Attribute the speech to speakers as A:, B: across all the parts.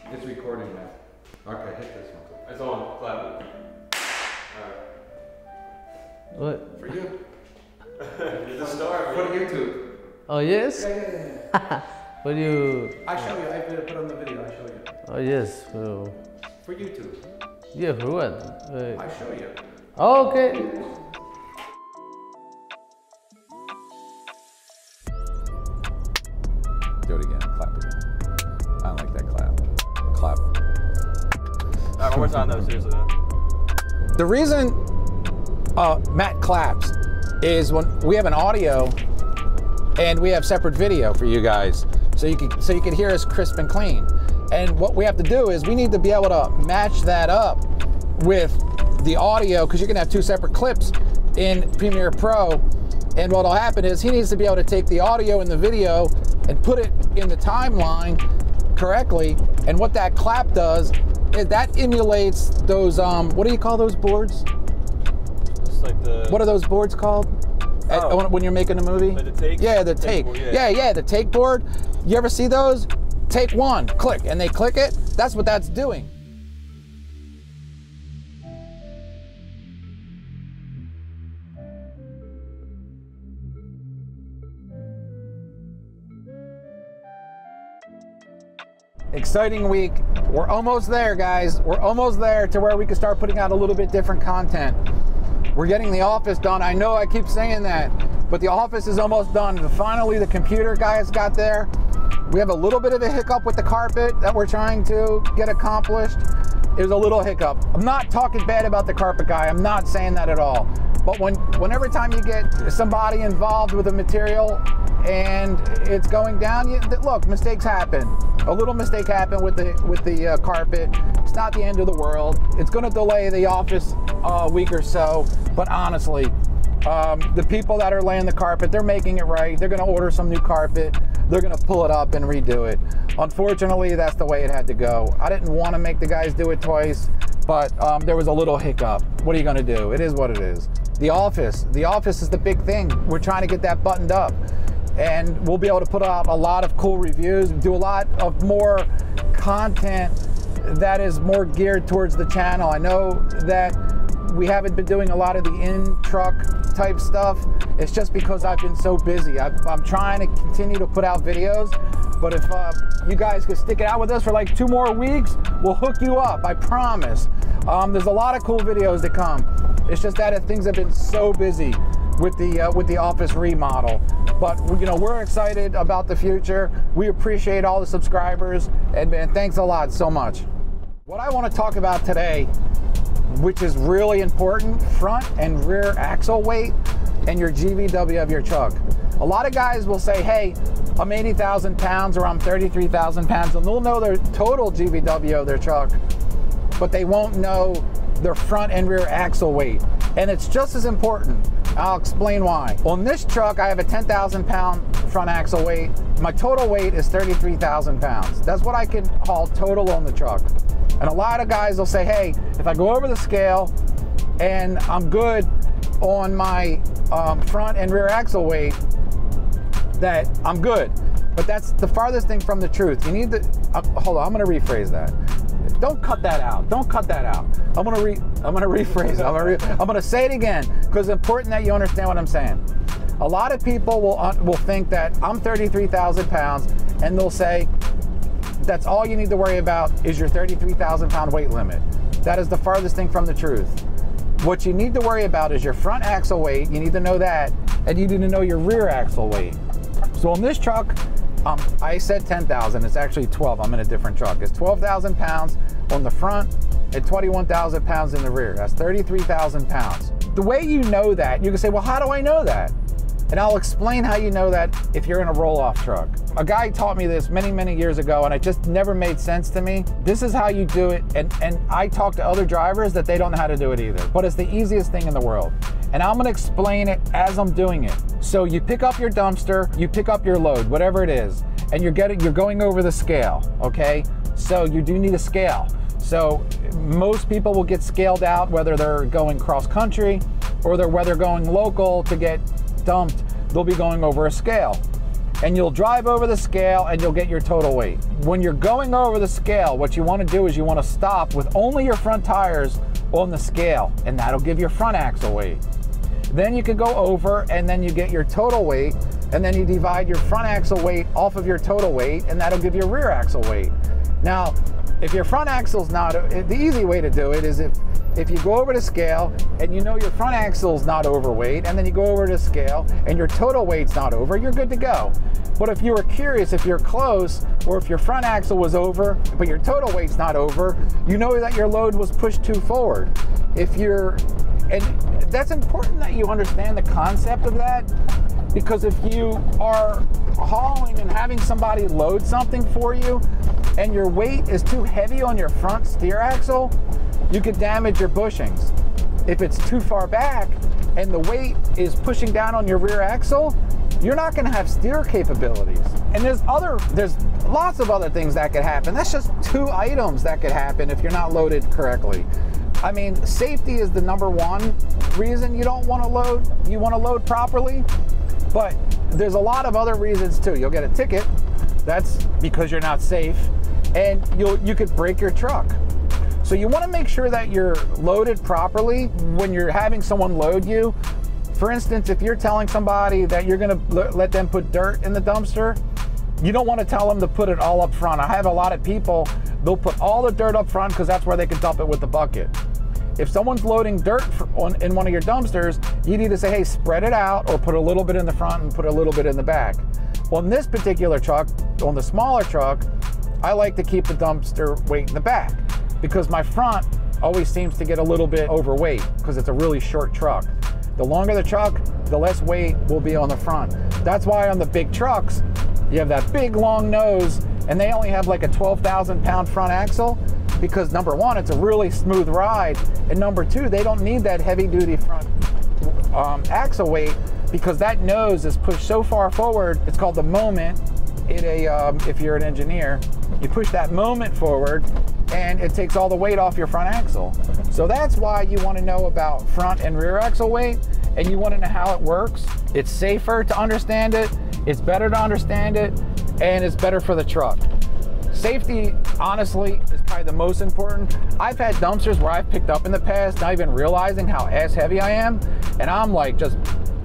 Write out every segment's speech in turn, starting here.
A: It's recording now. Okay, hit this one.
B: It's on. Clap it. Alright.
C: What?
A: For you.
B: You're the star.
A: For YouTube.
C: Oh yes?
A: Yeah.
C: But you...
A: I show you. I put on the video. I show you.
C: Oh yes. Oh.
A: For YouTube.
C: Yeah, for what?
A: I show you.
C: Oh, okay.
D: Do it again. Clap again. I don't like that clap. Clap.
B: Alright, one more time though, seriously though.
D: The reason Matt claps is when we have an audio and we have separate video for you guys, so you can hear us crisp and clean. And what we have to do is we need to be able to match that up with the audio, because you're gonna have two separate clips in Premiere Pro. And what'll happen is he needs to be able to take the audio and the video and put it in the timeline correctly. And what that clap does is that emulates those, what do you call those boards?
B: It's like the...
D: What are those boards called?
B: Oh.
D: When you're making a movie?
B: Like the take?
D: Yeah, the take.
B: Board,
D: yeah, the take board. You ever see those? Take one, click, and they click it. That's what that's doing. Exciting week. We're almost there, guys. We're almost there to where we can start putting out a little bit different content. We're getting the office done. I know I keep saying that, but the office is almost done. Finally, the computer guys got there. We have a little bit of a hiccup with the carpet that we're trying to get accomplished. It was a little hiccup. I'm not talking bad about the carpet guy. I'm not saying that at all. But whenever time you get somebody involved with a material and it's going down, look, mistakes happen. A little mistake happened with the carpet. It's not the end of the world. It's going to delay the office a week or so. But honestly, the people that are laying the carpet, they're making it right. They're going to order some new carpet. They're going to pull it up and redo it. Unfortunately, that's the way it had to go. I didn't want to make the guys do it twice, but there was a little hiccup. What are you going to do? It is what it is. The office is the big thing. We're trying to get that buttoned up. And we'll be able to put out a lot of cool reviews, do a lot of more content that is more geared towards the channel. I know that we haven't been doing a lot of the in-truck type stuff. It's just because I've been so busy. I'm trying to continue to put out videos, but if you guys could stick it out with us for like 2 more weeks, we'll hook you up, I promise. There's a lot of cool videos to come. It's just that things have been so busy with the office remodel. But we're excited about the future. We appreciate all the subscribers, and man, thanks a lot so much. What I want to talk about today, which is really important, front and rear axle weight and your GVW of your truck. A lot of guys will say, hey, I'm 80,000 pounds or I'm 33,000 pounds, and they'll know their total GVW of their truck, but they won't know their front and rear axle weight. And it's just as important. I'll explain why. On this truck, I have a 10,000 pound front axle weight. My total weight is 33,000 pounds. That's what I can haul total on the truck. And a lot of guys will say, hey, if I go over the scale and I'm good on my front and rear axle weight, that I'm good. But that's the farthest thing from the truth. You need to, hold on, I'm gonna rephrase that. Don't cut that out. Don't cut that out. I'm gonna rephrase it. I'm gonna say it again, because it's important that you understand what I'm saying. A lot of people will think that I'm 33,000 pounds, and they'll say that's all you need to worry about is your 33,000 pound weight limit. That is the farthest thing from the truth. What you need to worry about is your front axle weight. You need to know that, and you need to know your rear axle weight. So on this truck, I said 10,000, it's actually 12, I'm in a different truck. It's 12,000 pounds on the front and 21,000 pounds in the rear. That's 33,000 pounds. The way you know that, you can say, well, how do I know that? And I'll explain how you know that if you're in a roll-off truck. A guy taught me this many, many years ago, and it just never made sense to me. This is how you do it, and I talk to other drivers that they don't know how to do it either. But it's the easiest thing in the world. And I'm gonna explain it as I'm doing it. So you pick up your dumpster, you pick up your load, whatever it is, and you're going over the scale, okay? So you do need a scale. So most people will get scaled out, whether they're going cross country or whether they're going local to get dumped, they'll be going over a scale. and you'll drive over the scale and you'll get your total weight. When you're going over the scale, what you want to do is you want to stop with only your front tires on the scale, and that'll give your front axle weight. Then you can go over and then you get your total weight, and then you divide your front axle weight off of your total weight, and that'll give your rear axle weight. Now, if your front axle's not, the easy way to do it is if you go over the scale and you know your front axle's not overweight, and then you go over the scale and your total weight's not over, you're good to go. But if you were curious, if you're close, or if your front axle was over, but your total weight's not over, you know that your load was pushed too forward. And that's important that you understand the concept of that, because if you are hauling and having somebody load something for you and your weight is too heavy on your front steer axle, you could damage your bushings. If it's too far back and the weight is pushing down on your rear axle, you're not going to have steer capabilities. And there's lots of other things that could happen. That's just 2 items that could happen if you're not loaded correctly. I mean, safety is the #1 reason you don't want to load. You want to load properly, but there's a lot of other reasons too. You'll get a ticket. That's because you're not safe, and you could break your truck. So you want to make sure that you're loaded properly when you're having someone load you. For instance, if you're telling somebody that you're going to let them put dirt in the dumpster, you don't want to tell them to put it all up front. I have a lot of people, they'll put all the dirt up front because that's where they can dump it with the bucket. If someone's loading dirt in one of your dumpsters, you need to say, hey, spread it out, or put a little bit in the front and put a little bit in the back. On this particular truck, on the smaller truck, I like to keep the dumpster weight in the back because my front always seems to get a little bit overweight because it's a really short truck. The longer the truck, the less weight will be on the front. That's why on the big trucks, you have that big long nose and they only have like a 12,000 pound front axle, because #1, it's a really smooth ride, and #2, they don't need that heavy duty front axle weight because that nose is pushed so far forward. It's called the moment. If you're an engineer, you push that moment forward and it takes all the weight off your front axle. So that's why you want to know about front and rear axle weight, and you want to know how it works. It's safer to understand it, it's better to understand it, and it's better for the truck. Safety, honestly, is probably the most important. I've had dumpsters where I've picked up in the past, not even realizing how ass heavy I am, and I'm like just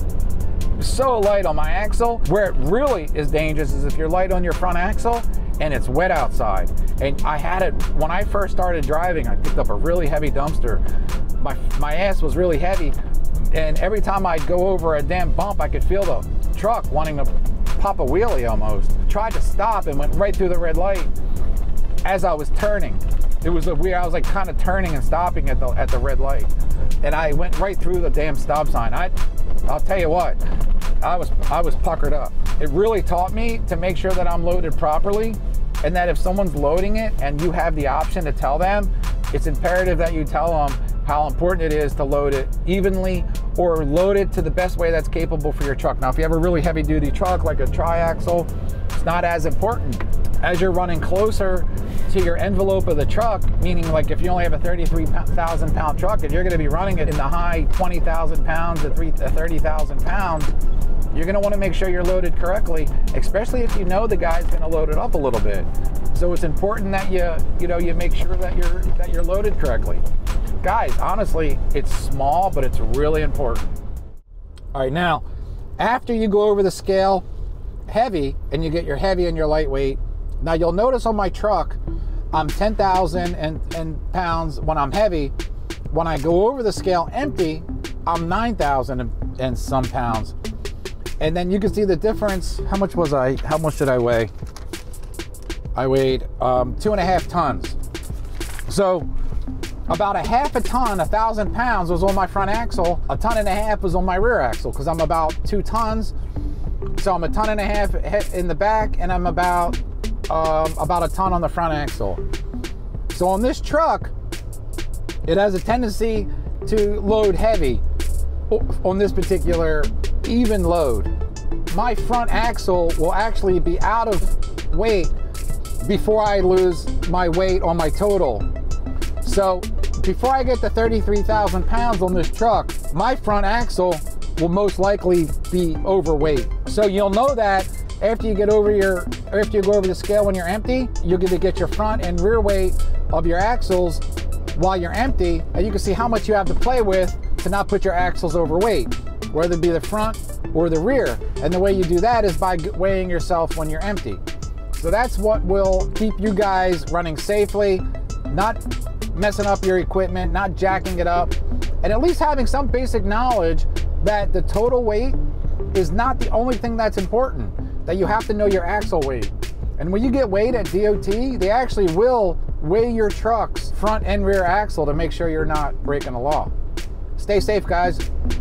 D: so light on my axle. Where it really is dangerous is if you're light on your front axle and it's wet outside. And I had it when I first started driving. I picked up a really heavy dumpster. My ass was really heavy, and every time I'd go over a damn bump, I could feel the truck wanting to pop a wheelie almost. Tried to stop and went right through the red light as I was turning. It was weird. I was like kind of turning and stopping at the red light, and I went right through the damn stop sign. I'll tell you what, I was puckered up. It really taught me to make sure that I'm loaded properly, and that if someone's loading it and you have the option to tell them, it's imperative that you tell them how important it is to load it evenly or load it to the best way that's capable for your truck. Now, if you have a really heavy duty truck like a tri-axle, it's not as important. As you're running closer to your envelope of the truck, meaning like if you only have a 33,000 pound truck and you're going to be running it in the high 20,000 pounds to 30,000 pounds, you're going to want to make sure you're loaded correctly, especially if you know the guy's going to load it up a little bit. So it's important that you make sure that you're loaded correctly. Guys, honestly, it's small, but it's really important. All right, now, after you go over the scale heavy and you get your heavy and your lightweight, now you'll notice on my truck, I'm 10,000 pounds when I'm heavy. When I go over the scale empty, I'm 9,000 and some pounds. And then you can see the difference. How much did I weigh? I weighed 2.5 tons. So about a half a ton, 1,000 pounds was on my front axle. 1.5 tons was on my rear axle because I'm about 2 tons. So I'm 1.5 tons in the back, and I'm about 1 ton on the front axle. So on this truck, it has a tendency to load heavy on this particular even load. My front axle will actually be out of weight before I lose my weight on my total. So before I get to 33,000 pounds on this truck, my front axle will most likely be overweight. So you'll know that after you go over the scale when you're empty, you're going to get your front and rear weight of your axles while you're empty, and you can see how much you have to play with to not put your axles overweight, whether it be the front or the rear. And the way you do that is by weighing yourself when you're empty. So that's what will keep you guys running safely, not messing up your equipment, not jacking it up, and at least having some basic knowledge that the total weight is not the only thing that's important, that you have to know your axle weight. And when you get weighed at DOT, they actually will weigh your truck's front and rear axle to make sure you're not breaking the law. Stay safe, guys.